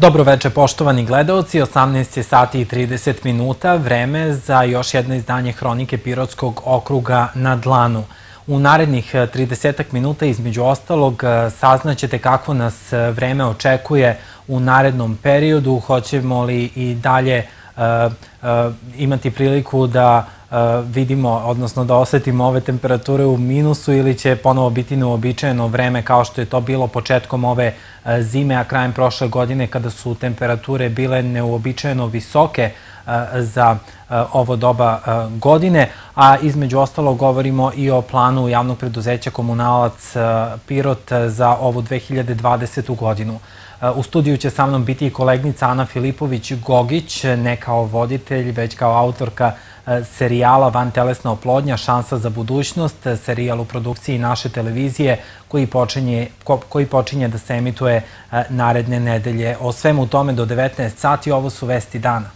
Dobroveče poštovani gledaoci, 18 je sati i 30 minuta, vreme za još jedno izdanje Hronike Pirotskog okruga na dlanu. U narednih 30 minuta između ostalog saznaćete kako nas vreme očekuje u narednom periodu, hoćemo li i dalje imati priliku da vidimo, odnosno da osetimo ove temperature u minusu ili će ponovo biti neuobičajeno vreme kao što je to bilo početkom ove zime, a krajem prošle godine kada su temperature bile neuobičajeno visoke za ovo doba godine, a između ostalog govorimo i o planu javnog preduzeća Komunalac Pirot za ovu 2020. godinu. U studiju će sa mnom biti i kolegnica Ana Filipović-Gogić, ne kao voditelj, već kao autorka serijala Vantelesna oplodnja, šansa za budućnost, serijal u produkciji naše televizije koji počinje da se emituje naredne nedelje. O svemu tome do 19 sati, ovo su vesti dana.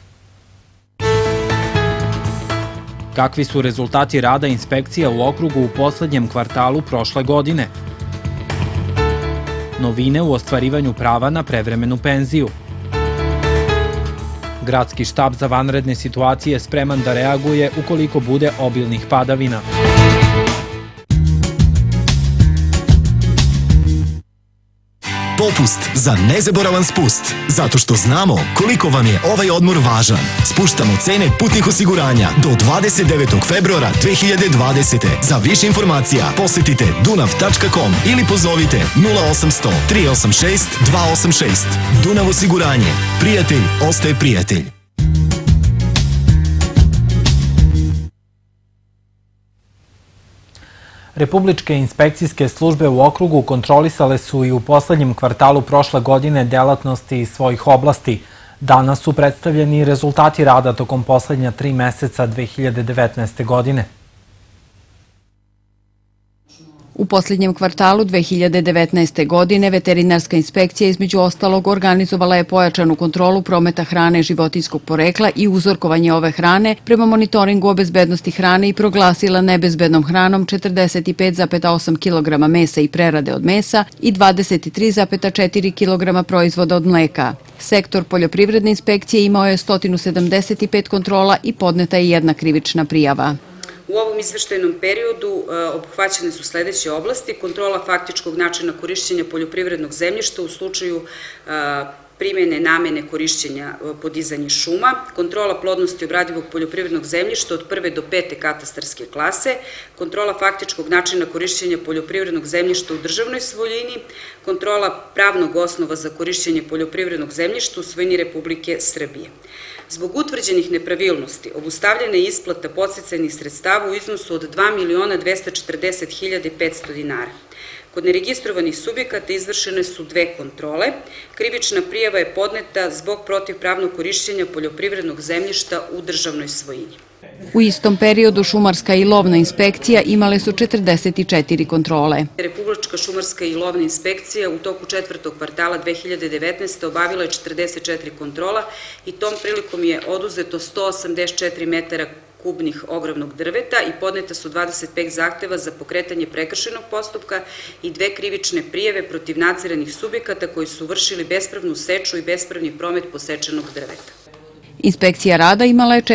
Kakvi su rezultati rada inspekcija u okrugu u poslednjem kvartalu prošle godine? Novine u ostvarivanju prava na prevremenu penziju. Gradski štab za vanredne situacije spreman da reaguje ukoliko bude obilnih padavina. Popust za nezaboravan spust. Zato što znamo koliko vam je ovaj odmor važan. Spuštamo cene putnih osiguranja do 29. februara 2020. Za više informacija posetite dunav.com ili pozovite 0800 386 286. Dunav osiguranje. Prijatelj ostaje prijatelj. Republičke inspekcijske službe u okrugu kontrolisale su i u poslednjem kvartalu prošle godine delatnosti iz svojih oblasti. Danas su predstavljeni rezultati rada tokom poslednja 3 meseca 2019. godine. U poslednjem kvartalu 2019. godine veterinarska inspekcija između ostalog organizovala je pojačanu kontrolu prometa hrane životinjskog porekla i uzorkovanje ove hrane prema monitoringu o bezbednosti hrane i proglasila nebezbednom hranom 45,8 kg mesa i prerade od mesa i 23,4 kg proizvoda od mleka. Sektor poljoprivredne inspekcije imao je 175 kontrola i podneta je jedna krivična prijava. U ovom izveštajnom periodu obuhvaćene su sledeće oblasti: kontrola faktičkog načina korišćenja poljoprivrednog zemljišta u slučaju primjene namene korišćenja podizanja šuma, kontrola plodnosti obradivog poljoprivrednog zemljišta od 1. do 5. katastarske klase, kontrola faktičkog načina korišćenja poljoprivrednog zemljišta u državnoj svojini, kontrola pravnog osnova za korišćenje poljoprivrednog zemljišta u svojini Republike Srbije. Zbog utvrđenih nepravilnosti obustavljena je isplata podsticajnih sredstava u iznosu od 2.240.500 dinara. Kod neregistrovanih subjekata izvršene su 2 kontrole. Krivična prijava je podneta zbog protivpravnog korišćenja poljoprivrednog zemljišta u državnoj svojini. U istom periodu šumarska i lovna inspekcija imale su 44 kontrole. Republička šumarska i lovna inspekcija u toku 4. kvartala 2019. obavila je 44 kontrola i tom prilikom je oduzeto 184 metara kubnih ogromnog drveta i podneta su 25 zahteva za pokretanje prekršajnog postupka i 2 krivične prijave protiv nadziranih subjekata koji su vršili bespravnu seču i bespravni promet posečenog drveta. Inspekcija rada imala je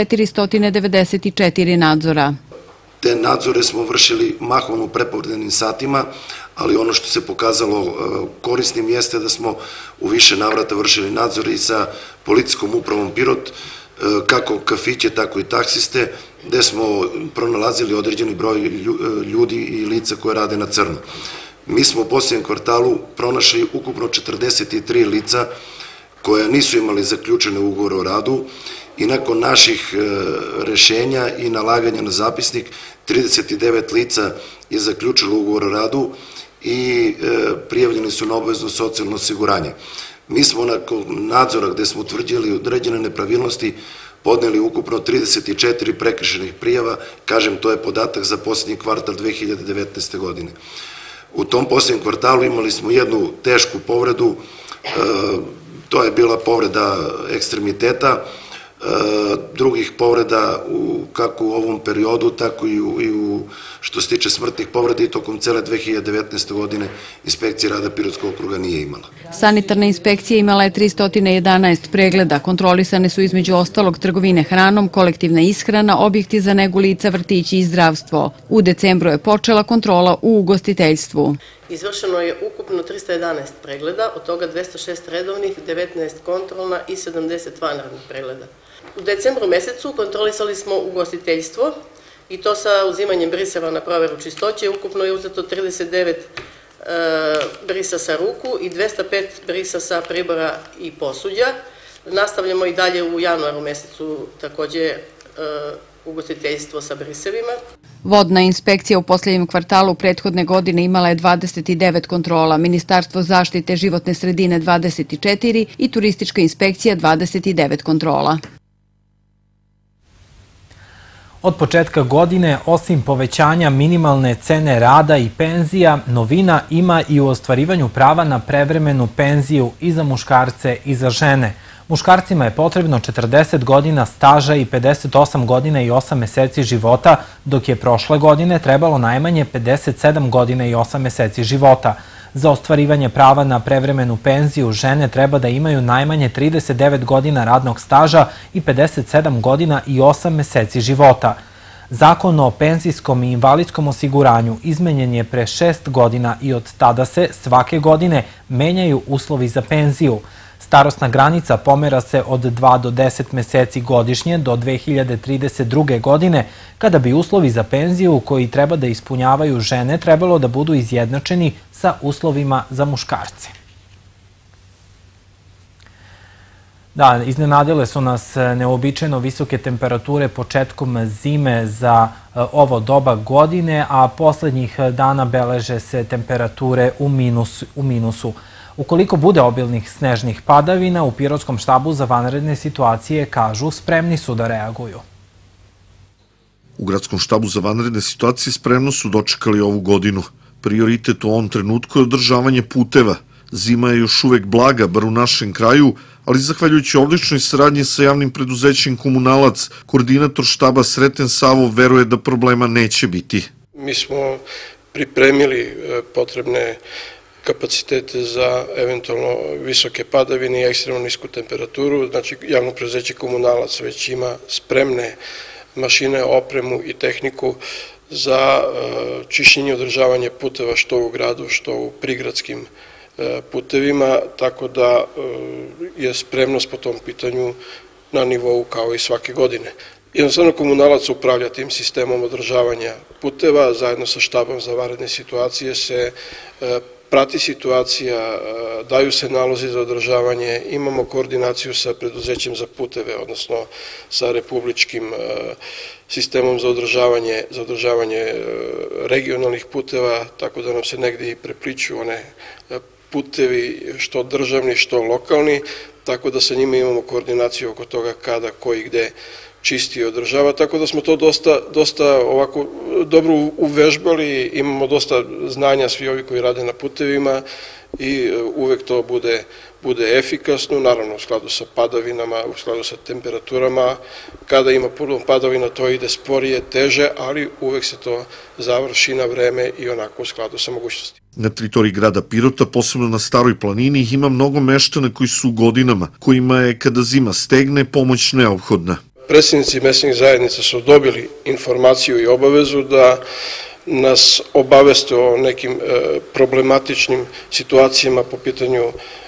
494 nadzora. Te nadzore smo vršili mahom u prepodnevnim satima, ali ono što se pokazalo korisnim jeste da smo u više navrata vršili nadzor i sa policijskom upravom Pirot, kako kafiće, tako i taksiste, gde smo pronalazili određeni broj ljudi i lica koje rade na crno. Mi smo u posljednjem kvartalu pronašli ukupno 43 lica koja nisu imali zaključene ugovore o radu i nakon naših rešenja i nalaganja na zapisnik 39 lica je zaključilo ugovor o radu i prijavljeni su na obavezno socijalno osiguranje. Mi smo nakon nadzora gde smo utvrdili određene nepravilnosti podneli ukupno 34 prekršajnih prijava, kažem to je podatak za posljednji kvartal 2019. godine. U tom posljednjem kvartalu imali smo jednu tešku povredu, to je bila povreda ekstremiteta, drugih povreda kako u ovom periodu, tako i što se tiče smrtnih povreda i tokom cele 2019. godine inspekcija rada Pirotskog okruga nije imala. Sanitarna inspekcija imala je 311 pregleda. Kontrolisane su između ostalog trgovine hranom, kolektivna ishrana, objekti za negu lica, vrtići i zdravstvo. U decembru je počela kontrola u ugostiteljstvu. Izvršeno je ukupno 311 pregleda, od toga 206 redovnih, 19 kontrolna i 70 vanrednih pregleda. U decembru mesecu kontrolisali smo ugostiteljstvo i to sa uzimanjem briseva na proveru čistoće. Ukupno je uzeto 39 brisa sa ruku i 205 brisa sa pribora i posuđa. Nastavljamo i dalje u januaru mesecu takođe ugostiteljstvo sa brisevima. Vodna inspekcija u posljednjem kvartalu prethodne godine imala je 29 kontrola, Ministarstvo zaštite životne sredine 24 i turistička inspekcija 29 kontrola. Od početka godine, osim povećanja minimalne cene rada i penzija, novina ima i u ostvarivanju prava na prevremenu penziju i za muškarce i za žene. Muškarcima je potrebno 40 godina staža i 58 godina i 8 meseci života, dok je prošle godine trebalo najmanje 57 godina i 8 meseci života. Za ostvarivanje prava na prevremenu penziju žene treba da imaju najmanje 39 godina radnog staža i 57 godina i 8 meseci života. Zakon o penzijskom i invalidskom osiguranju izmenjen je pre 6 godina i od tada se svake godine menjaju uslovi za penziju. Starosna granica pomera se od 2 do 10 meseci godišnje do 2032. godine, kada bi uslovi za penziju koji treba da ispunjavaju žene trebalo da budu izjednačeni sa uslovima za muškarce. Da, iznenadile su nas neobičajno visoke temperature početkom zime za ovo doba godine, a poslednjih dana beleže se temperature u minusu. Ukoliko bude obilnih snežnih padavina, u Pirotskom štabu za vanredne situacije kažu spremni su da reaguju. U Gradskom štabu za vanredne situacije spremno su dočekali ovu godinu. Prioritet u ovom trenutku je održavanje puteva. Zima je još uvek blaga, bar u našem kraju, ali zahvaljujući odličnoj saradnji sa javnim preduzećem Komunalac, koordinator štaba Sreten Savo veruje da problema neće biti. Mi smo pripremili potrebne kapacitete za eventualno visoke padavine i ekstremno nisku temperaturu. Znači, javno preduzeće Komunalac već ima spremne mašine, opremu i tehniku za čišćenje i održavanje puteva što u gradu, što u prigradskim putevima, tako da je spremnost po tom pitanju na nivou kao i svake godine. Jednostavno Komunalac upravlja tim sistemom održavanja puteva, zajedno sa štabom za vanredne situacije se prati situacija, daju se nalozi za održavanje, imamo koordinaciju sa preduzećem za puteve, odnosno sa republičkim sistemom za održavanje regionalnih puteva, tako da nam se negde i prepliču one putevi što državni, što lokalni, tako da sa njima imamo koordinaciju oko toga kada, ko i gde čisti i održava, tako da smo to dosta ovako dobro uvežbali, imamo dosta znanja svi ovi koji rade na putevima i uvek to bude efikasno, naravno u skladu sa padavinama, u skladu sa temperaturama. Kada ima puno padavina to ide sporije, teže, ali uvek se to završi na vreme i onako u skladu sa mogućnosti. Na teritoriji grada Pirota, posebno na Staroj planini, ima mnogo meštana koji su godinama, kojima je kada zima stegne pomoć neophodna. Predsednici mesnih zajednica su dobili informaciju i obavezu da nas obaveste o nekim problematičnim situacijama po pitanju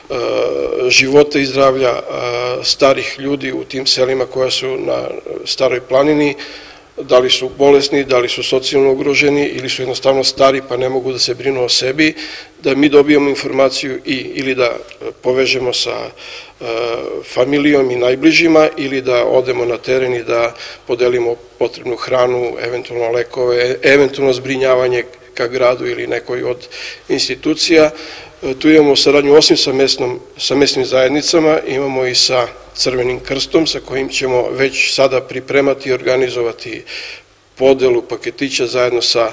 života i zdravlja starih ljudi u tim selima koja su na Staroj planini, da li su bolesni, da li su socijalno ugroženi ili su jednostavno stari pa ne mogu da se brinu o sebi, da mi dobijemo informaciju ili da povežemo sa familijom i najbližima ili da odemo na teren i da podelimo potrebnu hranu, eventualno lekove, eventualno zbrinjavanje ka gradu ili nekoj od institucija. Tu imamo saradnju osim sa mesnim zajednicama, imamo i sa Crvenim krstom sa kojim ćemo već sada pripremati i organizovati podelu paketića zajedno sa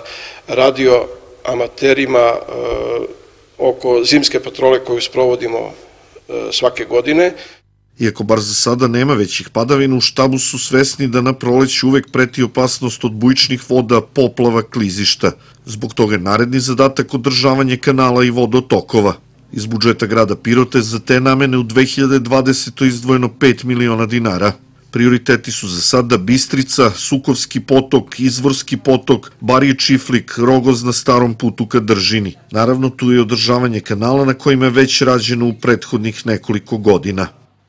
radioamaterima oko zimske patrole koju sprovodimo svake godine. Iako bar za sada nema većih padavina, u štabu su svesni da na proleću uvek preti opasnost od bujičnih voda, poplava, klizišta. Zbog toga je naredni zadatak održavanje kanala i vodotokova. Iz budžeta grada Pirote za te namene u 2020. izdvojeno 5 miliona dinara. Prioriteti su za sada Bistrica, Sukovski potok, Izvorski potok, Barije Čiflik, Rogoz na starom putu ka Držini. Naravno, tu je održavanje kanala na kojima je već rađeno u prethodnih nekoliko godina.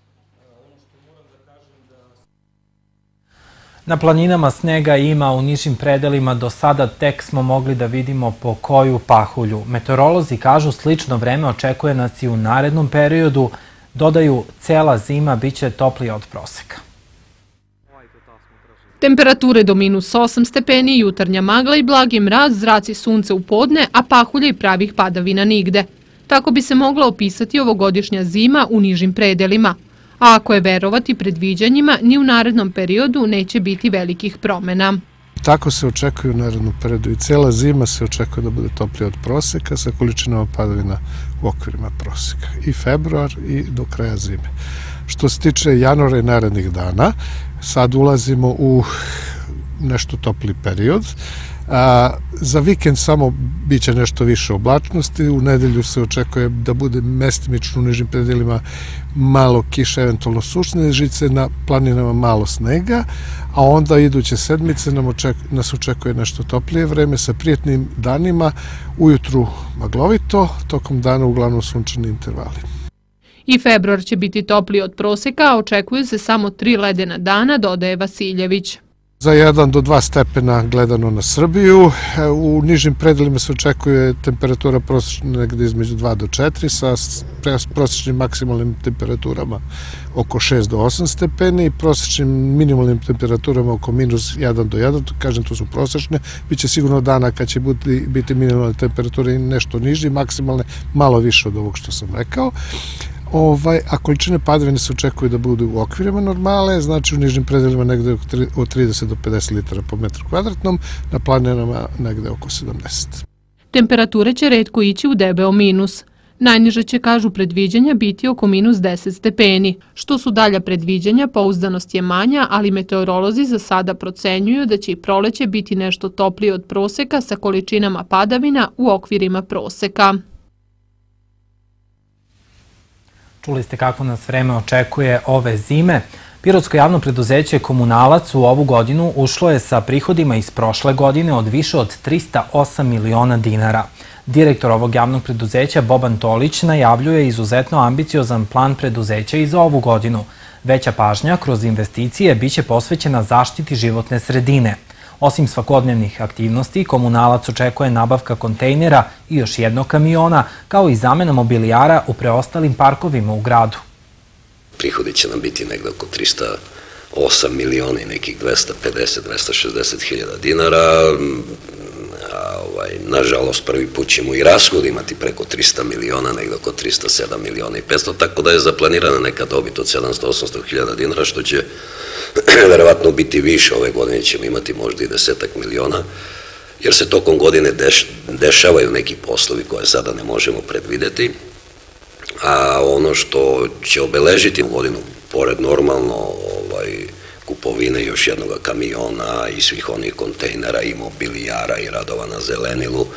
Na planinama snega ima u nižim predelima, do sada tek smo mogli da vidimo po koju pahulju. Meteorolozi kažu slično vreme očekuje nas i u narednom periodu. Dodaju, cela zima biće toplija od proseka. Temperature do -8 stepeni, jutarnja magla i blagi mraz, zraci sunce u podne, a pahulje i pravih padavina nigde. Tako bi se mogla opisati ovogodišnja zima u nižim predelima. A ako je verovati predviđanjima, ni u narednom periodu neće biti velikih promena. Tako se očekuje u narednom periodu i cela zima se očekuje da bude toplija od proseka sa količinama padavina u okvirima proseka. I februar i do kraja zime. Što se tiče januara i narednih dana, sad ulazimo u nešto topli period. Za vikend samo biće nešto više oblačnosti, u nedelju se očekuje da bude mestimično u nižim predelima malo kiše, eventualno sušne žice, na planinama malo snega, a onda iduće sedmice nas očekuje nešto toplije vreme sa prijetnim danima, ujutru maglovito, tokom dana uglavnom sunčani intervali. I februar će biti topliji od proseka, a očekuju se samo 3 ledena dana, dodaje Vasiljević. Za 1 do 2 stepena gledano na Srbiju. U nižim predelima se očekuje temperatura prosječna negde između 2 do 4 sa prosječnim maksimalnim temperaturama oko 6 do 8 stepeni i prosječnim minimalnim temperaturama oko -1 do 1, kažem to su prosječne, biće sigurno dana kad će biti minimalne temperature nešto niži, maksimalne malo više od ovog što sam rekao. A količine padavine se očekuju da budu u okvirima normale, znači u nižim predelima negde od 30 do 50 litara po metru kvadratnom, na planinama negde oko 70. Temperature će retko ići u debeo minus. Najniže će, kažu predviđanja, biti oko -10 stepeni. Što su dalja predviđanja, pouzdanost je manja, ali meteorolozi za sada procenjuju da će i proleće biti nešto toplije od proseka sa količinama padavina u okvirima proseka. Čuli ste kako nas vreme očekuje ove zime. Pirotsko javno preduzeće Komunalac u ovu godinu ušlo je sa prihodima iz prošle godine od više od 308 miliona dinara. Direktor ovog javnog preduzeća Boban Tolić najavljuje izuzetno ambiciozan plan preduzeća i za ovu godinu. Veća pažnja kroz investicije biće posvećena zaštiti životne sredine. Osim svakodnevnih aktivnosti, Komunalac očekuje nabavka kontejnera i još jednog kamiona, kao i zamena mobilijara u preostalim parkovima u gradu. Prihodi će nam biti negde oko 308 miliona i nekih 250-260 hiljada dinara. Nažalost, prvi put ćemo i rashod imati preko 300 miliona, negde oko 307 miliona i 500, tako da je zaplanirana neka dobit od 700-800 hiljada dinara, što će verovatno biti više. Ove godine ćemo imati možda i 10 miliona, jer se tokom godine dešavaju neki poslovi koje sada ne možemo predvideti, a ono što će obeležiti godinu, pored normalno kupovine još jednog kamiona i svih onih kontejnera i mobilijara i radova na zelenilu,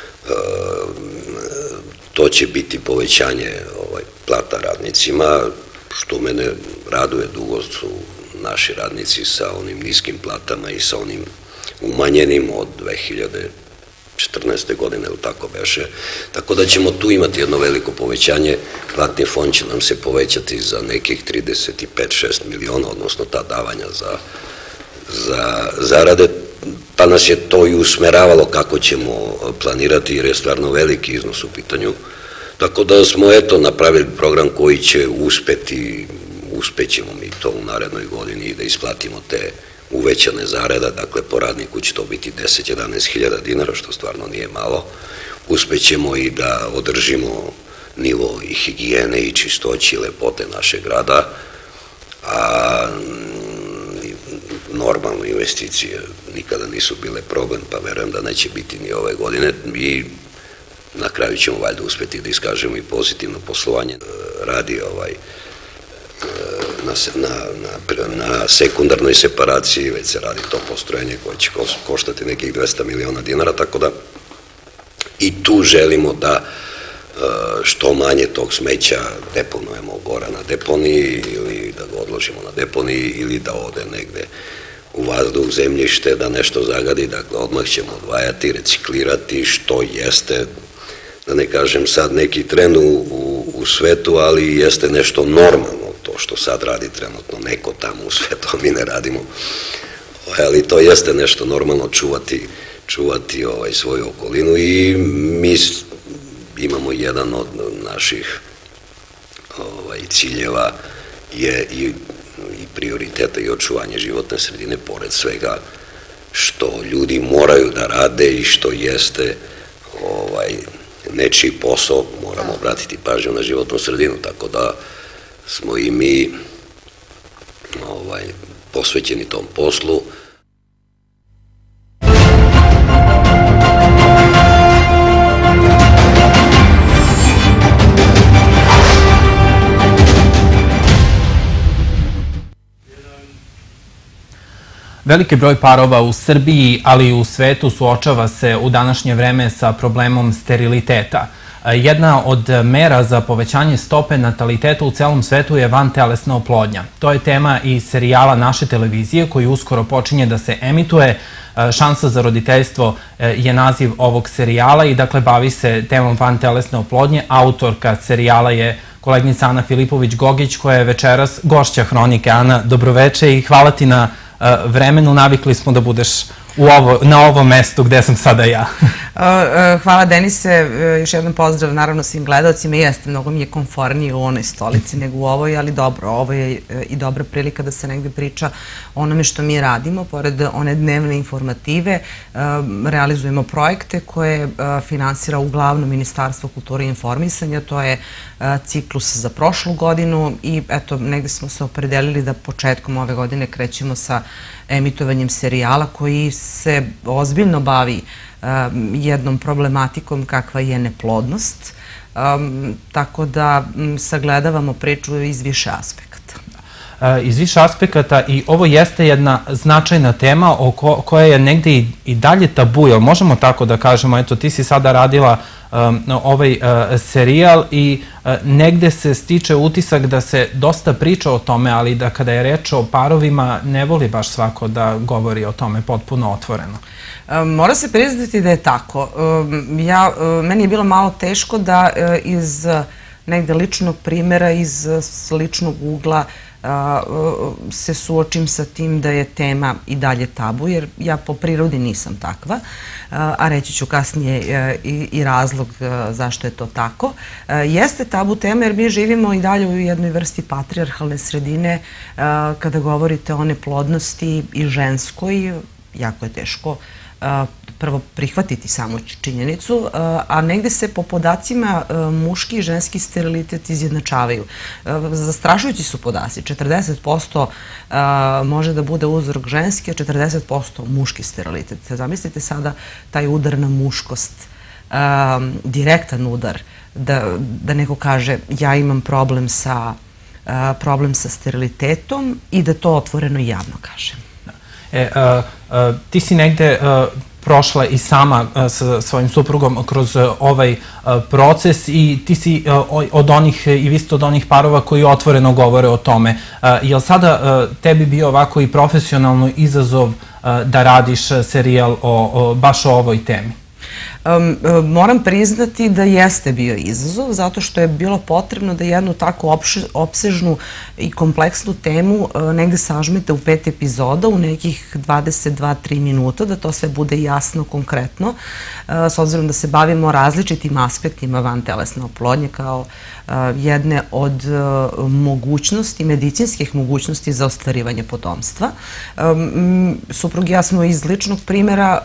to će biti povećanje plata radnicima, što mene raduje. Dugo su naši radnici sa onim niskim platama i sa onim umanjenim od 2014. godine, ili tako beše, tako da ćemo tu imati jedno veliko povećanje. Platni fond će nam se povećati za nekih 35-6 miliona, odnosno ta davanja za zarade, pa nas je to i usmeravalo kako ćemo planirati, jer je stvarno veliki iznos u pitanju, tako da smo napravili program koji će uspećemo mi to u narednoj godini i da isplatimo te uvećane zarada, dakle po radniku će to biti 10-11 hiljada dinara, što stvarno nije malo. Uspećemo i da održimo nivo i higijene i čistoći i lepote našeg grada, a normalno investicije nikada nisu bile problem, pa verujem da neće biti ni ove godine i na kraju ćemo valjda uspeti da iskažemo i pozitivno poslovanje. Radi na sekundarnoj separaciji, već se radi to postrojenje koje će koštati nekih 200 miliona dinara, tako da i tu želimo da što manje tog smeća deponujemo gore na deponiji ili da ga odložimo na deponiji ili da ode negde u vazduh, zemljište, da nešto zagadi, dakle odmah ćemo odvajati, reciklirati, što jeste, da ne kažem sad neki trend u svetu, ali jeste nešto normalno, to što sad radi trenutno neko tamo u svetu, a mi ne radimo, ali to jeste nešto normalno, čuvati svoju okolinu i mi imamo jedan od naših ciljeva je i prioriteta i očuvanje životne sredine, pored svega što ljudi moraju da rade i što jeste nečiji posao, moramo obratiti pažnju na životnu sredinu, tako da smo i mi posvećeni tom poslu. Veliki broj parova u Srbiji, ali i u svetu suočava se u današnje vreme sa problemom steriliteta. Jedna od mera za povećanje stope nataliteta u celom svetu je vantelesna oplodnja. To je tema i serijala naše televizije koji uskoro počinje da se emituje. Šansa za roditeljstvo je naziv ovog serijala i dakle bavi se temom vantelesne oplodnje. Autorka serijala je koleginica Ana Filipović-Gogić koja je večeras gošća Hronike. Ana, dobroveče i hvala ti na vremenu. Navikli smo da budeš na ovom mestu gde sam sada ja. Hvala Denise, još jedan pozdrav naravno svim gledalcima. Jeste, mnogo mi je komfornije u onoj stolici nego u ovoj, ali dobro, ovo je i dobra prilika da se negde priča o onome što mi radimo. Pored one dnevne informative, realizujemo projekte koje finansira uglavnom Ministarstvo kulture i informisanja. To je ciklus za prošlu godinu i eto, negde smo se opredelili da početkom ove godine krećemo sa emitovanjem serijala koji se ozbiljno bavi jednom problematikom kakva je neplodnost, tako da sagledavamo priču iz više aspekata. Iz više aspekata i ovo jeste jedna značajna tema koja je negde i dalje tabu, jel možemo tako da kažemo, eto ti si sada radila ovaj serijal i negde se stiče utisak da se dosta priča o tome, ali da kada je reč o parovima ne voli baš svako da govori o tome potpuno otvoreno. Mora se priznati da je tako. Meni je bilo malo teško da iz negde ličnog primjera, iz ličnog ugla se suočim sa tim da je tema i dalje tabu, jer ja po prirodi nisam takva, a reći ću kasnije i razlog zašto je to tako. Jeste tabu tema jer mi živimo i dalje u jednoj vrsti patrijarhalne sredine. Kada govorite o neplodnosti i ženskoj, jako je teško prvo prihvatiti samu činjenicu, a negde se po podacima muški i ženski sterilitet izjednačavaju. Zastrašujući su podaci. 40% može da bude uzrok ženski, a 40% muški sterilitet. Zamislite sada taj udar na muškost, direktan udar, da neko kaže ja imam problem sa sterilitetom i da to otvoreno i javno kažem. Ti si negde prošla i sama sa svojim suprugom kroz ovaj proces i ti si od onih, i vi ste od onih parova koji otvoreno govore o tome. Je li sada tebi bio ovako i profesionalno izazov da radiš serijal baš o ovoj temi? Moram priznati da jeste bio izazov, zato što je bilo potrebno da jednu tako opsežnu i kompleksnu temu negde sažmete u 5 epizoda, u nekih 22-3 minuta, da to sve bude jasno, konkretno, s obzirom da se bavimo različitim aspektima vantelesne oplodnje kao jedne od mogućnosti, medicinskih mogućnosti za ostvarivanje potomstva. Suprug i ja smo iz ličnog primjera,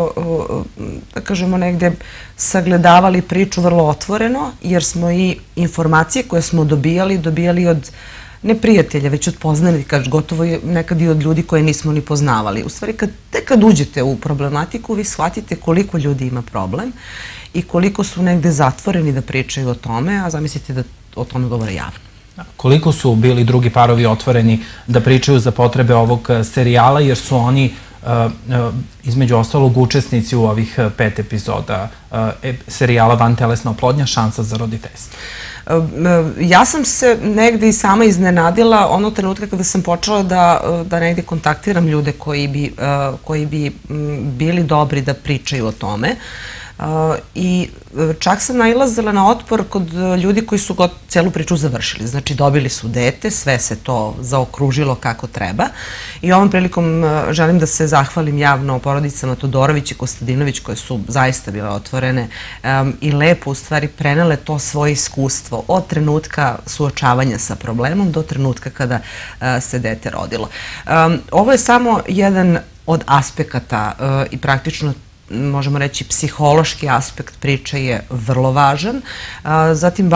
da kažemo, negde sagledavali priču vrlo otvoreno, jer smo i informacije koje smo dobijali od ne prijatelja, već od poznanika, gotovo nekad i od ljudi koje nismo ni poznavali. U stvari, kad uđete u problematiku, vi shvatite koliko ljudi ima problem i koliko su negde zatvoreni da pričaju o tome, a zamislite da o tome govore javno. Koliko su bili drugi parovi otvoreni da pričaju za potrebe ovog serijala, jer su oni između ostalog učesnici u ovih 5 epizoda serijala Vantelesna oplodnja, šansa za roditeljstvo? Ja sam se negde i sama iznenadila onog trenutka kada sam počela da negde kontaktiram ljude koji bi bili dobri da pričaju o tome. I čak sam nailazila na otpor kod ljudi koji su celu priču završili. Znači, dobili su dete, sve se to zaokružilo kako treba. I ovom prilikom želim da se zahvalim javno porodicama Todorović i Kostadinović, koje su zaista bile otvorene i lepo u stvari prenele to svoje iskustvo od trenutka suočavanja sa problemom do trenutka kada se dete rodilo. Ovo je samo jedan od aspekata i praktično možemo reći psihološki aspekt priče je vrlo važan. Zatim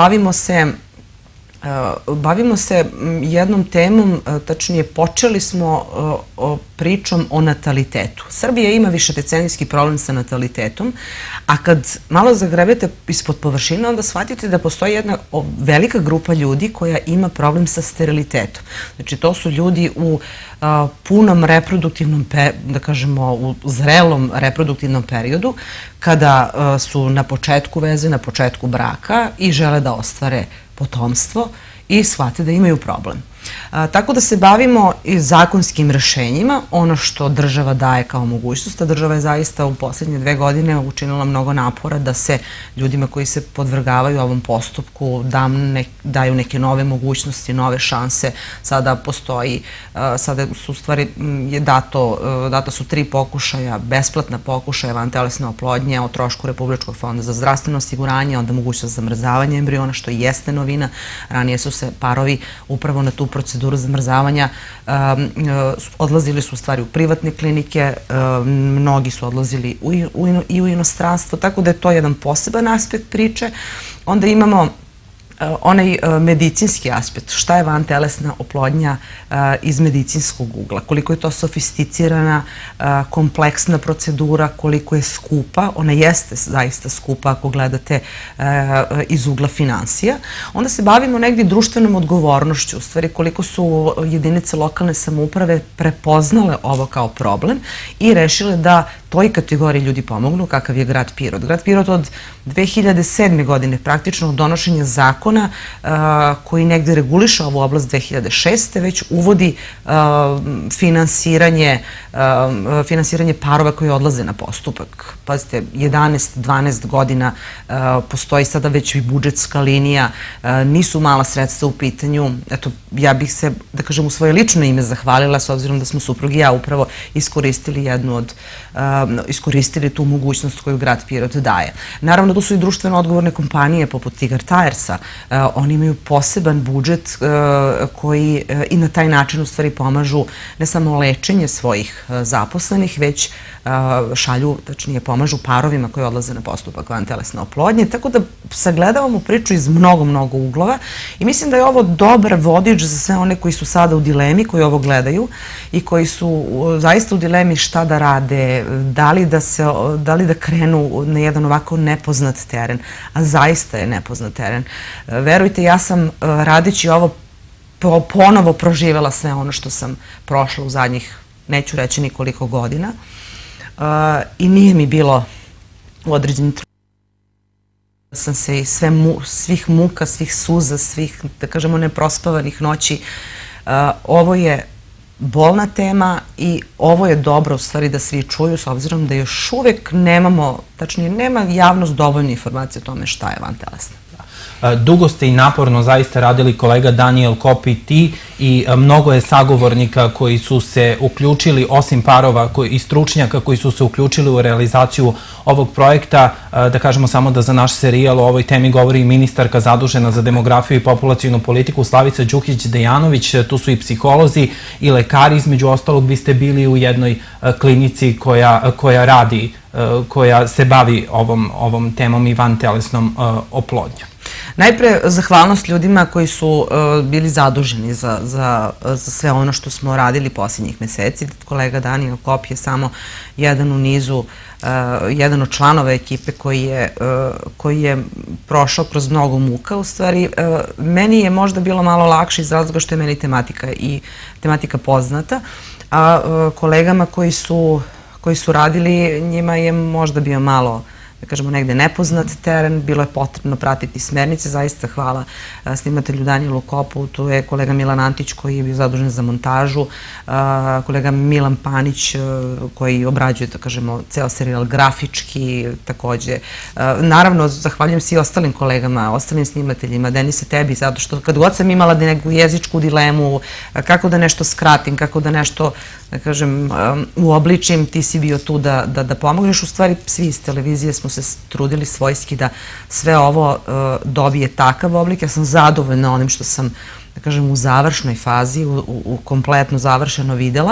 bavimo se jednom temom, tačnije počeli smo pričom o natalitetu. Srbija ima višedecenijski problem sa natalitetom, a kad malo zagrebete ispod površine, onda shvatite da postoji jedna velika grupa ljudi koja ima problem sa sterilitetom. Znači, to su ljudi u punom reproduktivnom, da kažemo, u zrelom reproduktivnom periodu, kada su na početku veze, na početku braka i žele da ostvare potomstvo i shvate da imaju problem. Tako da se bavimo i zakonskim rešenjima, ono što država daje kao mogućnost, a država je zaista u poslednje 2 godine učinila mnogo napora da se ljudima koji se podvrgavaju ovom postupku daju neke nove mogućnosti, nove šanse. Sada postoji, sada su u stvari data su 3 pokušaja, besplatna pokušaja vantelesne oplodnje o trošku Republičkog fonda za zdravstveno osiguranje, onda mogućnost zamrzavanja embriona, što jeste novina. Ranije su se parovi upravo na tu proceduru zamrzavanja odlazili su u stvari u privatne klinike, mnogi su odlazili i u inostranstvo, tako da je to jedan poseban aspekt priče. Onda imamo onaj medicinski aspekt, šta je vantelesna oplodnja iz medicinskog ugla, koliko je to sofisticirana, kompleksna procedura, koliko je skupa, ona jeste zaista skupa ako gledate iz ugla finansija. Onda se bavimo negdje društvenom odgovornošću, u stvari koliko su jedinice lokalne samouprave prepoznale ovo kao problem i rešile da toj kategoriji ljudi pomognu, kakav je grad Pirot. Grad Pirot od 2007. godine, praktično od donošenja zakona koji negde reguliše ovu oblast 2006. već uvodi finansiranje parova koji odlaze na postupak. Pazite, 11-12 godina postoji sada već i budžetska linija, nisu mala sredstva u pitanju. Eto, ja bih se, da kažem, u svoje lično ime zahvalila, s obzirom da smo suprug i ja upravo iskoristili tu mogućnost koju grad Pirot daje. Naravno, tu su i društveno odgovorne kompanije poput Tigar Tajersa. Oni imaju poseban budžet koji i na taj način u stvari pomažu ne samo lečenje svojih zaposlenih, već šalju, tačnije pomažu parovima koji odlaze na postupak vantelesne oplodnje. Tako da sagledavamo priču iz mnogo uglova i mislim da je ovo dobar vodič za sve one koji su sada u dilemi, koji ovo gledaju i koji su zaista u dilemi šta da rade, da li da krenu na jedan ovako nepoznat teren, a zaista je nepoznat teren. Verujte, ja sam radeći ovo ponovo proživela sve ono što sam prošla u zadnjih, neću reći nikoliko godina, i nije mi bilo u određenim trenucima da sam se iz svih muka, svih suza, svih, da kažemo, neprospavanih noći. Ovo je bolna tema i ovo je dobro u stvari da svi čuju, s obzirom da još uvek nemamo, tačnije nema javnost dovoljno informacije o tome šta je vantelesna. Dugo ste i naporno zaista radili, kolega Daniel Kopi, ti, i mnogo je sagovornika koji su se uključili, osim parova i stručnjaka koji su se uključili u realizaciju ovog projekta. Da kažemo samo da za naš serijal o ovoj temi govori i ministarka zadužena za demografiju i populacijnu politiku Slavica Đukić-Dejanović, tu su i psiholozi i lekari, između ostalog vi ste bili u jednoj klinici koja se bavi ovom temom i vantelesnom oplodnjom. Najpre, zahvalnost ljudima koji su bili zaduženi za sve ono što smo radili posljednjih meseci. Kolega Danijel Kop je samo jedan u nizu, jedan od članova ekipe koji je prošao kroz mnogo muka. U stvari, meni je možda bilo malo lakše iz razloga što je meni tematika poznata, a kolegama koji su radili, njima je možda bio malo, da kažemo, negde nepoznat teren, bilo je potrebno pratiti smernice. Zaista hvala snimatelju Danijelu Kopu, tu je kolega Milan Antić koji je bio zadužen za montažu, kolega Milan Panić koji obrađuje, da kažemo, ceo serijal grafički takođe. Naravno, zahvaljujem se i ostalim kolegama, ostalim snimateljima, Denise tebi, zato što kad god sam imala neku jezičku dilemu, kako da nešto skratim, kako da nešto, da kažem, uobličim, ti si bio tu da pomogneš. U stvari, svi iz televizije smo se trudili svojski da sve ovo dobije takav oblik. Ja sam zadovoljna onim što sam, da kažem, u završnoj fazi, u kompletno završeno videla.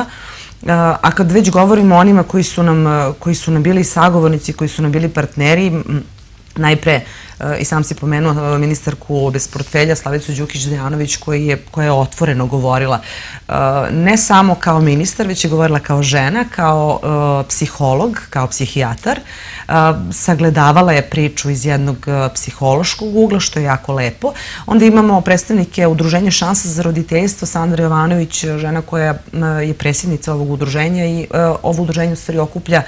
A kad već govorimo o onima koji su nam bili sagovornici, koji su nam bili partneri, najpre, i sam si pomenuo ministarku bez portfelja Slavicu Đukić-Dejanović koja je otvoreno govorila ne samo kao ministar, već je govorila kao žena, kao psiholog, kao psihijatar. Sagledavala je priču iz jednog psihološkog ugla, što je jako lepo. Onda imamo predstavnike Udruženja Šansa za roditeljstvo, Sandra Jovanović, žena koja je predsjednica ovog udruženja, i ovo udruženje u stvari okuplja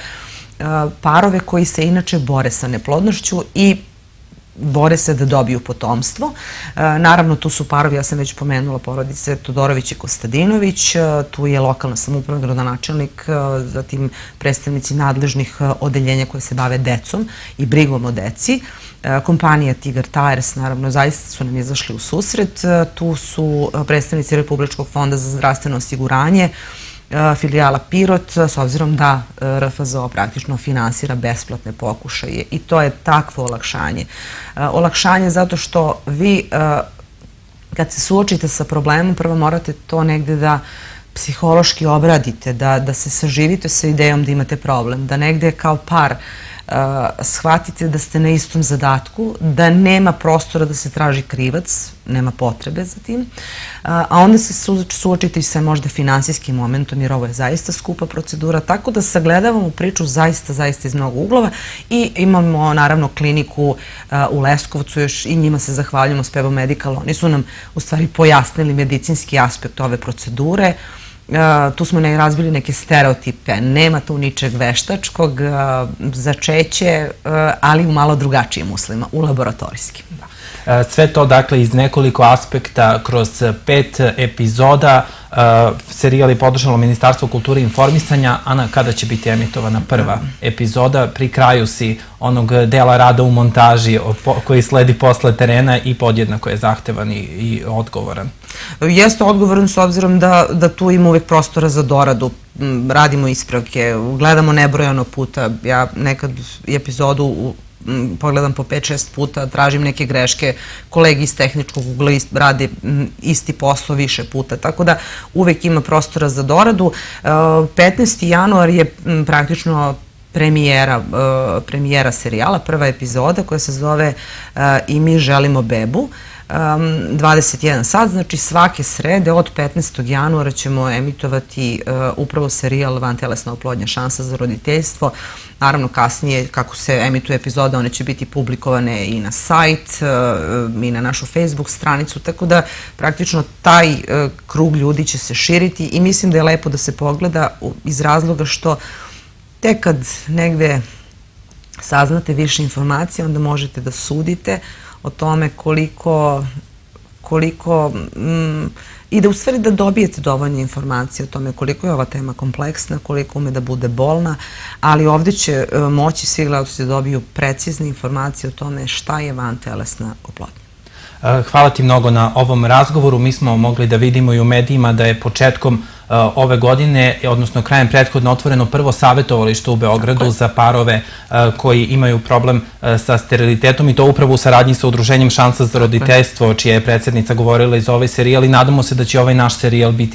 parove koji se inače bore sa neplodnošću i bore se da dobiju potomstvo. Naravno, tu su parovi, ja sam već pomenula, porodice Todorović i Kostadinović, tu je lokalna samouprava, gradonačelnik, zatim predstavnici nadležnih odeljenja koje se bave decom i brigom o deci. Kompanija Tigar Tires, naravno, zaista su nam izašli u susret. Tu su predstavnici Republičkog fonda za zdravstveno osiguranje, filijala Pirot, s obzirom da RFZO praktično finansira besplatne pokušaje, i to je takvo olakšanje. Olakšanje zato što vi, kad se suočite sa problemom, prvo morate to negde da psihološki obradite, da se saživite sa idejom da imate problem, da negde kao par shvatite da ste na istom zadatku, da nema prostora da se traži krivac, nema potrebe za tim, a onda se suočite i sa možda finansijskim momentom, jer ovo je zaista skupa procedura, tako da sagledavamo priču zaista iz mnogo uglova. I imamo naravno kliniku u Leskovcu, još i njima se zahvaljujemo, Spevo Medical, oni su nam u stvari pojasnili medicinski aspekt ove procedure. Tu smo razbili neke stereotipe, nema tu ničeg veštačkog, začeće, ali u malo drugačijim uslovima, u laboratorijskim. Sve to, dakle, iz nekoliko aspekta, kroz 5 epizoda. Serijal je podržalo Ministarstvo kulture i informisanja. Ana, kada će biti emitovana prva epizoda? Pri kraju si onog dela rada u montaži koji sledi posle terena i podjednako je zahtevan i odgovoran. Jeste odgovoran s obzirom da tu ima uvek prostora za doradu. Radimo ispravke, gledamo nebrojano puta. Ja nekad epizodu pogledam po 5-6 puta, tražim neke greške, kolegi iz tehničkog ugla rade isti posao više puta, tako da uvek ima prostora za doradu. 15. januar je praktično premijera serijala, prva epizoda koja se zove I mi želimo bebu. 21 sat, znači svake srede od 15. januara ćemo emitovati upravo serijal Vantelesna oplodnja, šansa za roditeljstvo. Naravno, kasnije, kako se emituje epizoda, one će biti publikovane i na sajt i na našu Facebook stranicu, tako da praktično taj krug ljudi će se širiti i mislim da je lepo da se pogleda iz razloga što tek kad negde saznate više informacije, onda možete da sudite o tome koliko i da u stvari da dobijete dovoljne informacije o tome koliko je ova tema kompleksna, koliko ume da bude bolna, ali ovdje će moći svi gledalci da dobiju precizne informacije o tome šta je vantelesna oplodnja. Hvala ti mnogo na ovom razgovoru. Mi smo mogli da vidimo i u medijima da je početkom ove godine, odnosno krajem prethodno, otvoreno prvo savjetovalište u Beogradu za parove koji imaju problem sa sterilitetom, i to upravo u saradnji sa Udruženjem Šansa za roditeljstvo, čija je predsjednica govorila iz ovaj serijal, i nadamo se da će ovaj naš serijal biti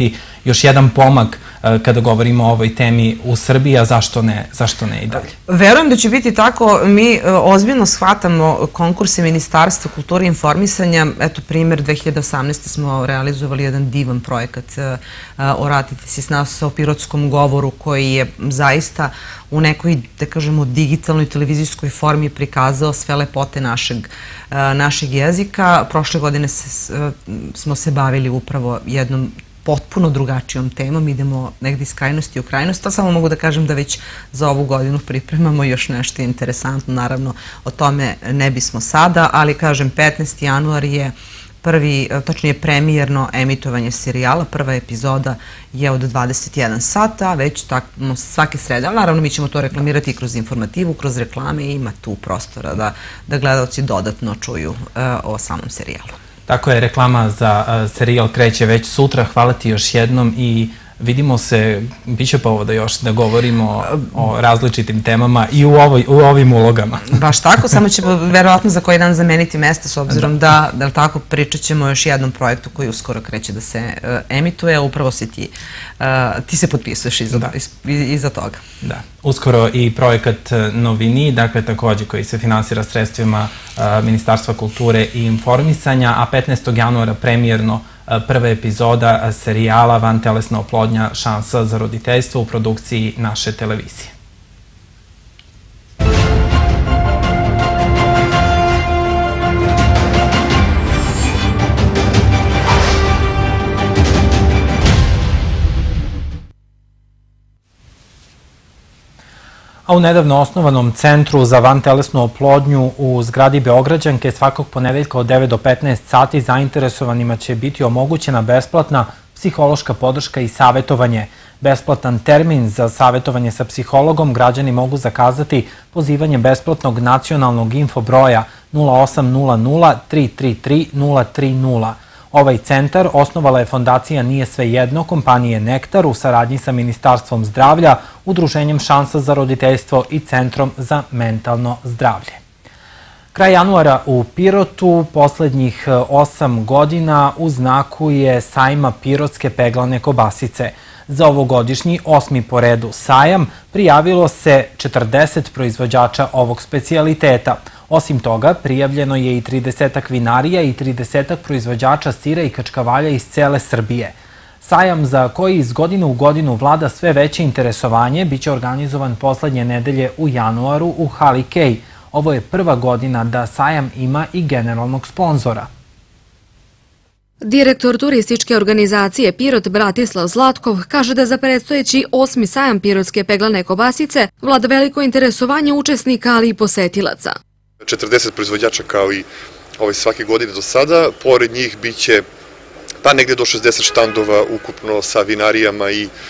još jedan pomak kada govorimo o ovoj temi u Srbiji, a zašto ne i dalje? Verujem da će biti tako. Mi ozbiljno shvatamo konkurse Ministarstva kulture i informisanja. Eto, primjer, 2018. smo realizovali jedan divan projekat Oratite si s nas o pirotskom govoru, koji je zaista u nekoj, da kažemo, digitalnoj televizijskoj formi prikazao sve lepote našeg jezika. Prošle godine smo se bavili upravo jednom potpuno drugačijom temom, idemo negdje iz krajnosti u krajnost, a samo mogu da kažem da već za ovu godinu pripremamo još nešto interesantno, naravno o tome ne bismo sada, ali kažem 15. januar je točnije premijerno emitovanje serijala, prva epizoda je od 21 sata, već svake srede, ali naravno mi ćemo to reklamirati i kroz informativu, kroz reklame i ima tu prostora da gledalci dodatno čuju o samom serijalu. Tako je, reklama za serijal kreće već sutra. Hvala ti još jednom i vidimo se, bit će povoda još da govorimo o različitim temama i u ovim ulogama. Baš tako, samo ćemo verovatno za koji dan zameniti mesta, s obzirom da tako pričat ćemo o još jednom projektu koji uskoro kreće da se emituje, upravo ti se potpisuješ iza toga. Da, uskoro i projekat Novini, dakle takođe koji se finansira sredstvima Ministarstva kulture i informisanja, a 15. januara premijerno prva epizoda serijala Vantelesna oplodnja, šansa za roditeljstvo u produkciji naše televizije. A u nedavno osnovanom Centru za vantelesnu oplodnju u zgradi Beograđanke svakog ponedeljka od 9 do 15 sati zainteresovanima će biti omogućena besplatna psihološka podrška i savjetovanje. Besplatan termin za savjetovanje sa psihologom građani mogu zakazati pozivanjem besplatnog nacionalnog infobroja 0800 333 030. Ovaj centar osnovala je fondacija Nije svejedno kompanije Nektar u saradnji sa Ministarstvom zdravlja, Udruženjem Šansa za roditeljstvo i Centrom za mentalno zdravlje. Kraj januara u Pirotu poslednjih 8 godina u znaku je sajma pirotske peglane kobasice. Za ovogodišnji 8. po redu sajam prijavilo se 40 proizvođača ovog specijaliteta. Osim toga, prijavljeno je i 30 vinarija i 30 proizvođača sira i kačkavalja iz cele Srbije. Sajam, za koji iz godine u godinu vlada sve veće interesovanje, biće organizovan poslednje nedelje u januaru u hali Kej. Ovo je prva godina da sajam ima i generalnog sponzora. Direktor turističke organizacije Pirot Bratislav Zlatkov kaže da za predstojeći 8. sajam pirotske peglane kobasice vlada veliko interesovanje učesnika, ali i posetilaca. 40 proizvođača kao i svake godine do sada, pored njih biće pa negde do 60 štandova ukupno sa vinarija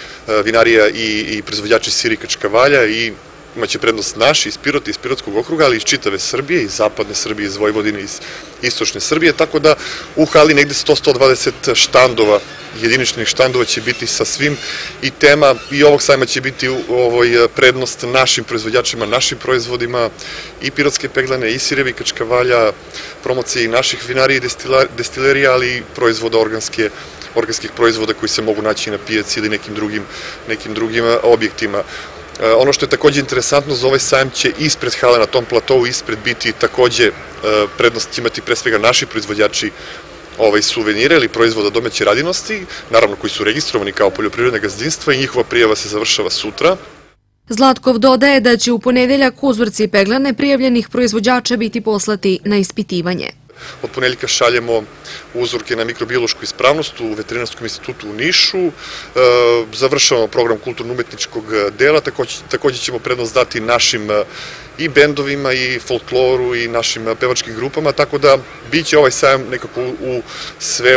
i proizvođači sira i kačkavalja i imaće prednost naši iz Pirota, iz Pirotskog okruga, ali iz čitave Srbije, iz zapadne Srbije, iz Vojvodine, iz istočne Srbije, tako da u hali negde 100-120 štandova, jediničnih štandova će biti sa svim i tema i ovog sajma će biti prednost našim proizvođačima, našim proizvodima i pirotske peglane, i sirevi kačkavalja, promocije i naših vinarija i destilerija, ali i proizvoda organskih proizvoda koji se mogu naći na pijaci ili nekim drugim objektima. Ono što je takođe interesantno za ovaj sajam će ispred hale na tom platovu ispred biti takođe prednost će imati pre svega naši proizvođači suvenira ili proizvoda domaće radinosti, naravno koji su registrovani kao poljoprivredna gazdinstva i njihova prijava se završava sutra. Zlatkov dodaje da će u ponedeljak uzorci peglane prijavljenih proizvođača biti poslati na ispitivanje. Od ponedeljka šaljemo uzorke na mikrobiološku ispravnost u Veterinarskom institutu u Nišu, završavamo program kulturno-umetničkog dela, takođe ćemo prednost dati našim i bendovima i folkloru i našim pevačkim grupama, tako da biće ovaj sajam nekako sve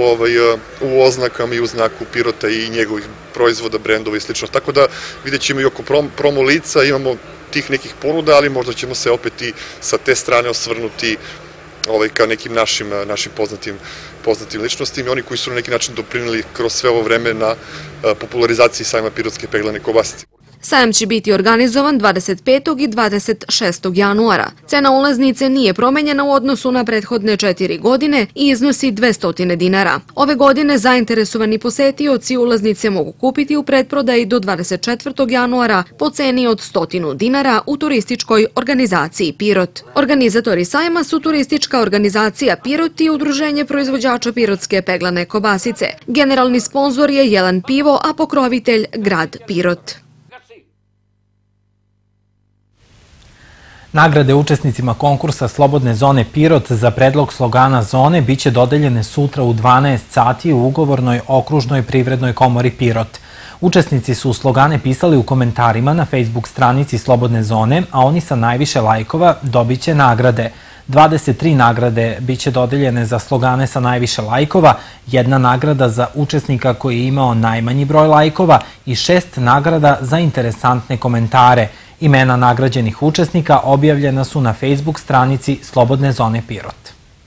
u oznakama i u znaku Pirota i njegovih proizvoda, brendova i sl. Tako da vidjet ćemo i oko promo lica, imamo tih nekih ponuda, ali možda ćemo se opet i sa te strane osvrnuti ka nekim našim poznatim ličnostima i oni koji su na neki način doprinili kroz sve ovo vreme na popularizaciji sajma pirotske peglane kobasice. Sajam će biti organizovan 25. i 26. januara. Cena ulaznice nije promenjena u odnosu na prethodne 4 godine i iznosi 200 dinara. Ove godine zainteresovani posetioci ulaznice mogu kupiti u pretprodaji do 24. januara po ceni od 100 dinara u turističkoj organizaciji Pirot. Organizatori sajma su turistička organizacija Pirot i Udruženje proizvođača pirotske peglane kobasice. Generalni sponzor je Jelan pivo, a pokrovitelj grad Pirot. Nagrade učesnicima konkursa Slobodne zone Pirot za predlog slogana zone biće dodeljene sutra u 12 sati u ugovornoj okružnoj privrednoj komori Pirot. Učesnici su slogane pisali u komentarima na Facebook stranici Slobodne zone, a oni sa najviše lajkova dobit će nagrade. 23 nagrade biće dodeljene za slogane sa najviše lajkova, 1 nagrada za učesnika koji je imao najmanji broj lajkova i 6 nagrada za interesantne komentare. Imena nagrađenih učesnika objavljena su na Facebook stranici Slobodne zone Pirot.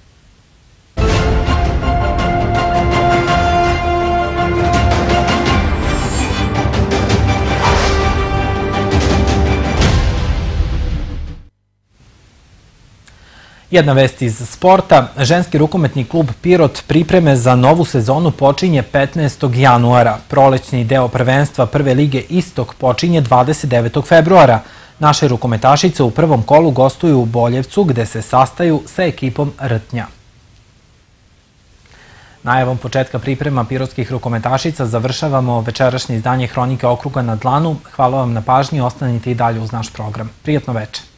Jedna vest iz sporta. Ženski rukometni klub Pirot pripreme za novu sezonu počinje 15. januara. Prolećni deo prvenstva Prve lige Istok počinje 29. februara. Naše rukometašice u prvom kolu gostuju u Boljevcu gde se sastaju sa ekipom Rtnja. Najavom početka priprema pirotskih rukometašica završavamo večerašnje izdanje Hronike okruga na dlanu. Hvala vam na pažnji, ostanite i dalje uz naš program. Prijatno veče.